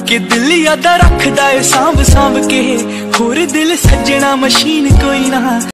कि दिल यादा रखदा है सांभ सांभ के, होर दिल सजना मशीन कोई ना।